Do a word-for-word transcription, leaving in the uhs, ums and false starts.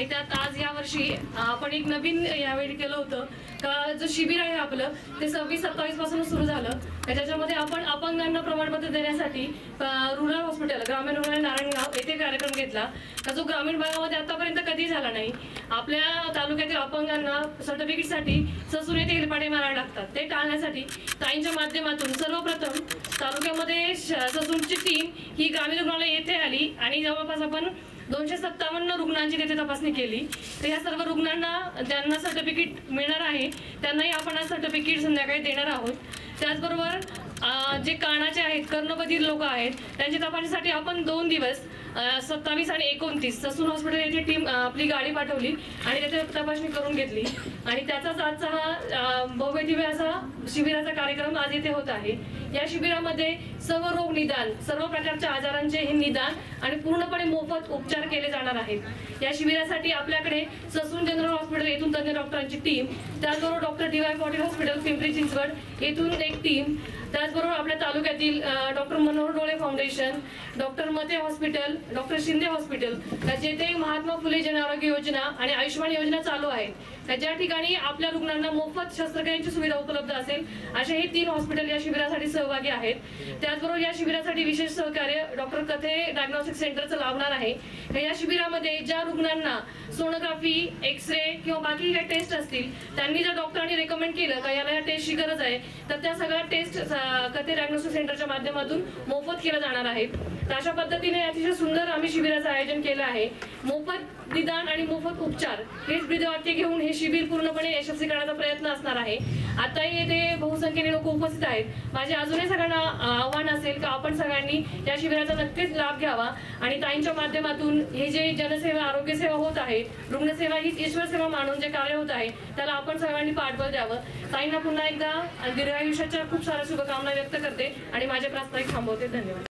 त्यात आज या वर्षी आपण एक नवीन यावेळी केलं होतं का जो शिबिर आहे आपलं ते सव्वीस सत्तावीस पासून सुरू झालं. त्याच्यामध्ये आपण अपंगांना प्रमाणपत्र देण्यासाठी रुरल हॉस्पिटल ग्रामीण रुग्णालय नारायणगाव येथे कार्यक्रम घेतला का जो ग्रामीण भागामध्ये आतापर्यंत कधी झाला नाही. आपल्या तालुक्यातील अपंगांना सर्टिफिकेटसाठी ससून येथे हिरपाटे मारावे लागतात. ते टाळण्यासाठी ताईंच्या माध्यमातून सर्वप्रथम तालुक्यामध्ये ससूनची टीम ही ग्रामीण रुग्णालय येथे आली आणि जवळपास आपण दोनशे सत्तावन्न रुग्णांची तिथे तपासणी केली. तर या सर्व रुग्णांना ज्यांना सर्टिफिकेट मिळणार आहे त्यांनाही आपण आज सर्टिफिकेट संध्याकाळी देणार आहोत. त्याचबरोबर जे कानाचे आहेत कर्णबधिर लोक आहेत त्यांच्या तपासणीसाठी आपण दोन दिवस सत्तावीस आणि एकोणतीस ससून हॉस्पिटल येथे टीम आपली गाडी पाठवली आणि त्याची तपासणी करून घेतली आणि त्याचाच आजचा हा भव्य दिव्य असा शिबिराचा कार्यक्रम आज येथे होत आहे. या शिबिरामध्ये सर्व रोग निदान सर्व प्रकारच्या आजारांचे हे निदान आणि पूर्णपणे मोफत उपचार केले जाणार आहेत. या शिबिरासाठी आपल्याकडे ससून जनरल हॉस्पिटल येथून तज्ञ डॉक्टरांची टीम, त्याचबरोबर doctor D Y Patil hospital Pimpri Chinchwad येथून एक टीम, त्याचबरोबर आपल्या तालुक्यातील doctor Manohar Dole foundation, doctor Mate hospital, doctor Shinde hospital जेथे महात्मा फुले जन आरोग्य योजना आणि आयुष्यमान योजना चालू आहेत. ज्या ठिकाणी आपल्या रुग्णांना मोफत शस्त्रक्रियांची सुविधा उपलब्ध असेल असे हे तीन हॉस्पिटल या शिबिरासाठी सहभागी आहेत. त्याचबरोबर या शिबिरासाठी विशेष सहकार्य डॉक्टर कथे डायग्नोस्टिक सेंटरचं लाभणार आहे. या शिबिरामध्ये ज्या रुग्णांना सोनोग्राफी, एक्सरे किंवा बाकी काही टेस्ट असतील त्यांनी जर डॉक्टरांनी रेकमेंड केलं का याला या टेस्टची गरज आहे तर त्या सगळ्या टेस्ट कथे डायग्नोस्टिक सेंटरच्या माध्यमातून मोफत केल्या जाणार आहेत. तर अशा पद्धतीने अतिशय सुंदर आम्ही शिबिराचं आयोजन केलं आहे. मोफत निदान आणि मोफत उपचार हेच ब्रीदवाक्य घेऊन हे शिबिर पूर्णपणे यशस्वी करण्याचा प्रयत्न असणार आहे. आताही येथे बहुसंख्येने लोक उपस्थित आहेत. माझे अजूनही सगळ्यांना आव्हान असेल का आपण सगळ्यांनी या शिबिराचा नक्कीच लाभ घ्यावा आणि ताईंच्या माध्यमातून हे जे जनसेवा आरोग्य सेवा होत आहे, रुग्णसेवा ही ईश्वर सेवा मानून जे कार्य होत आहे त्याला आपण सगळ्यांनी पाठबळ द्यावं. ताईंना पुन्हा एकदा दीर्घायुष्याच्या खूप साऱ्या शुभकामना व्यक्त करते आणि माझे प्रास्ताविक थांबवते. धन्यवाद.